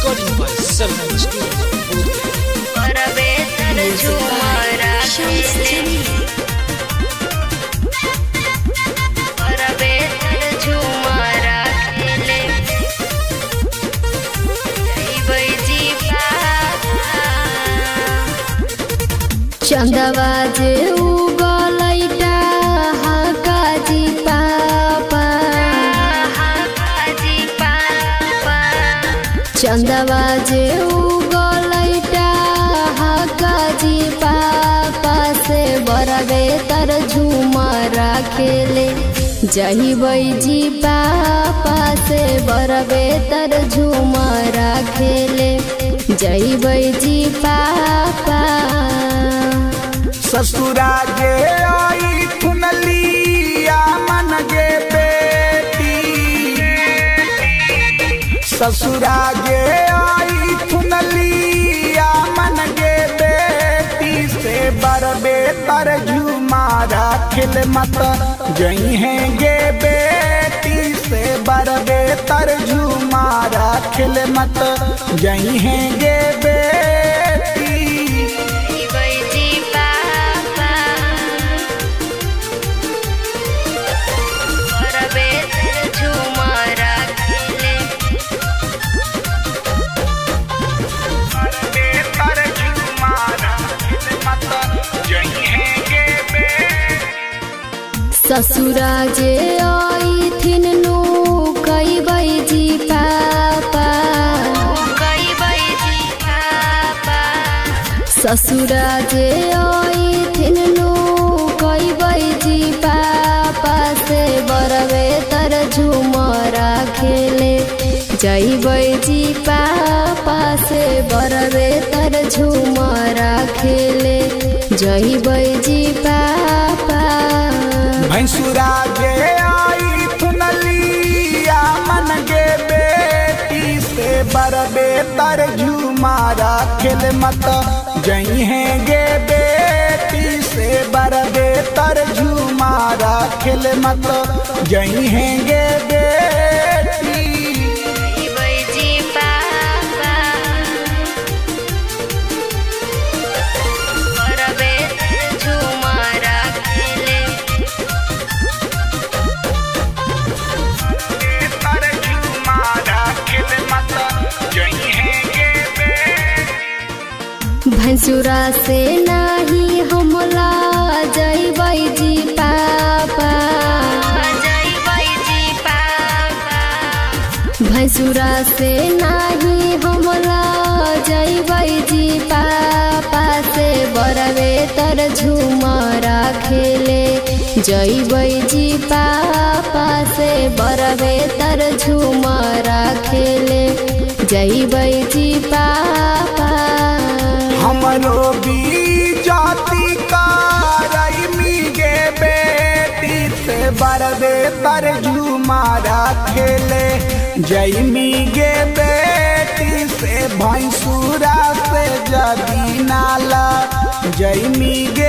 recording by Salman Studio. परबे तर झुमरा खेले परबे तर झुमरा खेले जइबै जी चंदवा जे उगलैटा हाकाजी पापा चंदवा जे उगलैटा हाकाजी पापा से बरबे तर झुमरा खेले जइबै जी पापा से बरबे तर झुमरा खेले जइबै जी पापा ससुरा गे आई खुनलिया मन गे बेटी ससुरा गे आई खुनलिया मन गे बेटी से बरबे तर झुमारा खिल मत जई हैं गे बेटी से बरबे तर झुमारा खिल मत जई हैं गे बेटी ससुरा जे आई थिन नु कइबै जी पापा ससुरा जे आई थिन नु कइबै जी पापा से बरबे तर झुमरा खेले जइबै जी पापा से बरबे तर झुमरा खेले जइबै जी पापा भैंसुरा गे आई खुनलिया मन गे बेटी से बरबे तर झुमारा खिल मत जई हैं गे बेटी से बरबे तर झुमारा खिल मत जई हैं गे बेटी भैंसुरा से नाही हमला जइबै जी पापा भैंसुरा से नाही हमला जइबै जी पापा से बरबे तर झुमरा खेले जइबै जी पापा से बरबे तर झुमरा खेले जइबै जी पापा हमरो भी जाति का रईमी गे बेटी से बरबे तर झुमारा खेले जईमी गे बेटी से भैंसुरा से जदी नाला जईमी गे